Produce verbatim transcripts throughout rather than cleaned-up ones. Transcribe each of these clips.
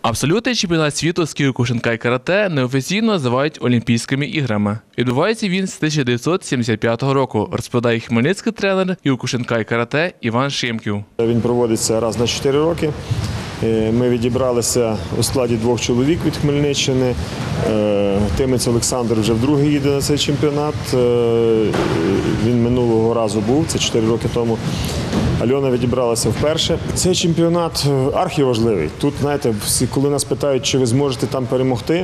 Абсолютний чемпіонат світу з кіокушинкай карате неофіційно називають Олімпійськими іграми. Відбувається він з тисяча дев'ятсот сімдесят п'ятого року, розповідає хмельницький тренер кіокушинкай карате Іван Шимків. Він проводиться раз на чотири роки. Ми відібралися у складі двох чоловік від Хмельниччини. Тимець Олександр вже вдруге їде на цей чемпіонат. Він минулого разу був, це чотири роки тому. Альона відібралася вперше. Цей чемпіонат архіважливий. Тут, знаєте, всі, коли нас питають, чи ви зможете там перемогти,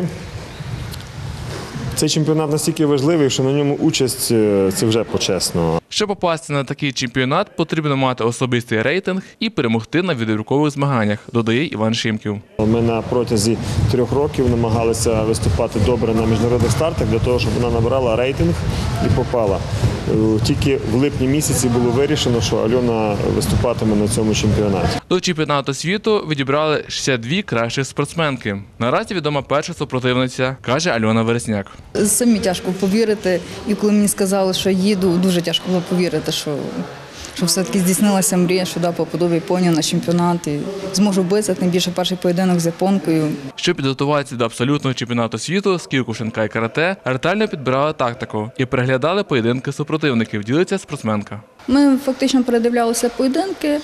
цей чемпіонат настільки важливий, що на ньому участь – це вже почесно. Щоб попасти на такий чемпіонат, потрібно мати особистий рейтинг і перемогти на відбіркових змаганнях, додає Іван Шимків. Ми на протязі трьох років намагалися виступати добре на міжнародних стартах, для того, щоб вона набрала рейтинг і попала. Тільки в липні місяці було вирішено, що Альона виступатиме на цьому чемпіонаті. До чемпіонату світу відібрали шістдесят дві кращі спортсменки. Наразі відома перша супротивниця, каже Альона Вересняк. Самі тяжко повірити, і коли мені сказали, що їду, дуже тяжко було повірити, що, що все-таки здійснилася мрія, що да, попаду в Японію на чемпіонат і зможу битися, тим більше перший поєдинок з японкою. Щоб підготуватися до абсолютного чемпіонату світу з кіокушинкай карате, ретельно підбирали тактику і переглядали поєдинки супротивників, ділиться спортсменка. Ми фактично передивлялися поєдинки,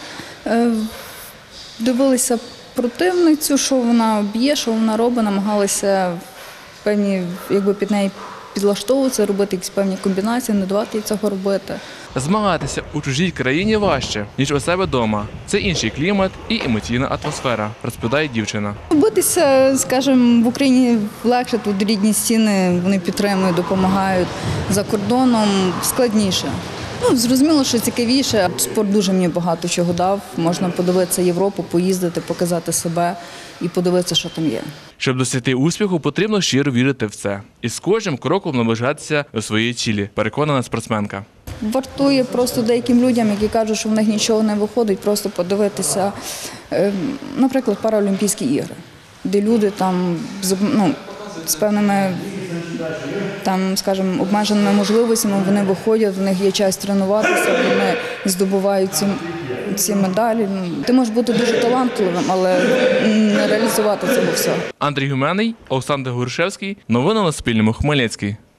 дивилися противницю, що вона б'є, що вона робить, намагалися певні, якби під неї підлаштовуватися, робити якісь певні комбінації, не давати їй цього робити. Змагатися у чужій країні важче, ніж у себе вдома. Це інший клімат і емоційна атмосфера, розповідає дівчина. Битися, скажімо, в Україні легше, тут рідні стіни, вони підтримують, допомагають. За кордоном складніше. Ну, зрозуміло, що цікавіше. Спорт дуже мені багато чого дав. Можна подивитися Європу, поїздити, показати себе і подивитися, що там є. Щоб досягти успіху, потрібно щиро вірити в це. І з кожним кроком наближатися до своєї цілі, переконана спортсменка. Вартує просто деяким людям, які кажуть, що в них нічого не виходить, просто подивитися, наприклад, Паралімпійські ігри, де люди там, ну, з певними, там, скажімо, обмеженими можливостями, вони виходять, в них є час тренуватися, вони здобувають ці, ці медалі. Ти можеш бути дуже талантливим, але не реалізувати цього всього. Андрій Гуменний, Олександр Горшевський. Новини на Суспільному. Хмельницький.